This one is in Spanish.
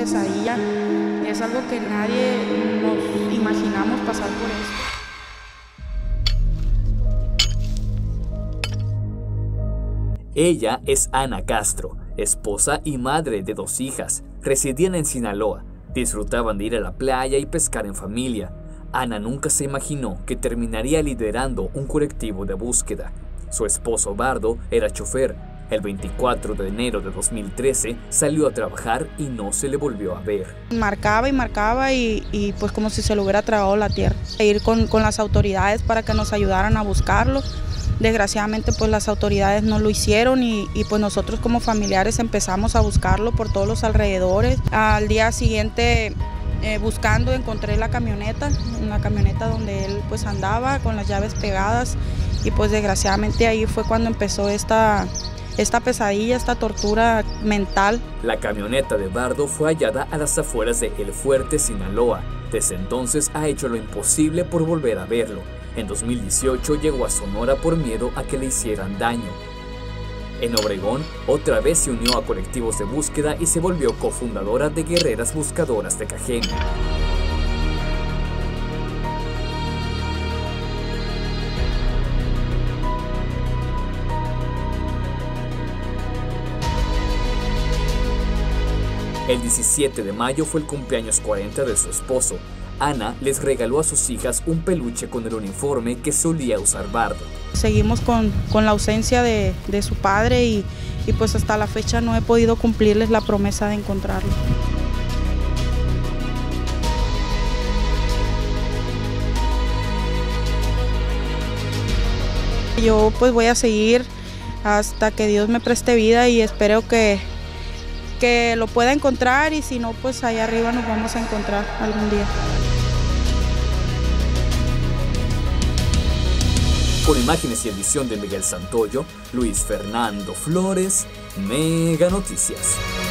pesadilla. Es algo que nadie nos imaginamos pasar por eso. Ella es Ana Castro, esposa y madre de 2 hijas. Residían en Sinaloa. Disfrutaban de ir a la playa y pescar en familia. Ana nunca se imaginó que terminaría liderando un colectivo de búsqueda. Su esposo Bardo era chofer. El 24 de enero de 2013 salió a trabajar y no se le volvió a ver. Marcaba y marcaba y pues como si se lo hubiera tragado la tierra. Ir con las autoridades para que nos ayudaran a buscarlo. Desgraciadamente pues las autoridades no lo hicieron y pues nosotros como familiares empezamos a buscarlo por todos los alrededores. Al día siguiente buscando encontré la camioneta donde él pues andaba con las llaves pegadas y pues desgraciadamente ahí fue cuando empezó esta pesadilla, esta tortura mental. La camioneta de Bardo fue hallada a las afueras de El Fuerte, Sinaloa. Desde entonces ha hecho lo imposible por volver a verlo. En 2018 llegó a Sonora por miedo a que le hicieran daño. En Obregón, otra vez se unió a colectivos de búsqueda y se volvió cofundadora de Guerreras Buscadoras de Cajeme. El 17 de mayo fue el cumpleaños 40 de su esposo. Ana les regaló a sus hijas un peluche con el uniforme que solía usar Bardo. Seguimos con la ausencia de su padre y pues hasta la fecha no he podido cumplirles la promesa de encontrarlo. Yo pues voy a seguir hasta que Dios me preste vida y espero que lo pueda encontrar y si no pues allá arriba nos vamos a encontrar algún día. Con imágenes y edición de Miguel Santoyo, Luis Fernando Flores, Mega Noticias.